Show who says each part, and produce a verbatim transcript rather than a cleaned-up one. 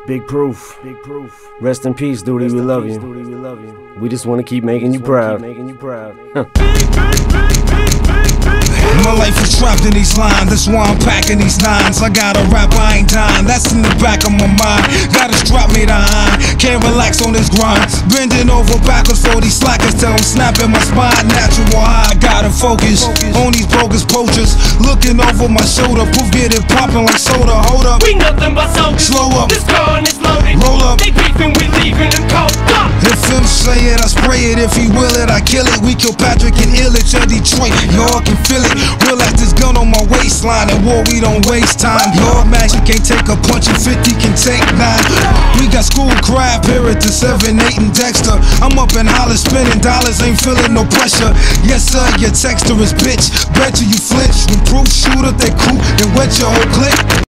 Speaker 1: Big proof. Big proof. Rest in peace, duty. We love you. Duty, we love you. We just want to keep making you proud. Making you proud.
Speaker 2: My life is trapped in these lines, that's why I'm packing these nines. I gotta rap, I ain't dying, that's in the back of my mind. Got a strap made of iron, can't relax on this grind. Bending over backwards for these slackers till I'm snapping my spine. Natural high, gotta focus on these bogus poachers. Looking over my shoulder, proof get it popping like soda. Hold up,
Speaker 3: we nothing but soldiers.
Speaker 2: Slow up,
Speaker 3: this gun is loaded.
Speaker 2: Roll up,
Speaker 3: they beefing, we leaving them cold.
Speaker 2: If him say it, I spray it. If he will it, I kill it. We kill Patrick and Illich of Detroit. Y'all can feel it. Real as this gun on my waistline. At war, we don't waste time. Y'all magic can't take a punch and fifty can take nine. We got school crab here at the seven, eight and Dexter. I'm up in Holland spending dollars, ain't feeling no pressure. Yes sir, your texter is bitch. Bet you you flinch. When proof shoot up that coupe and wet your whole clip.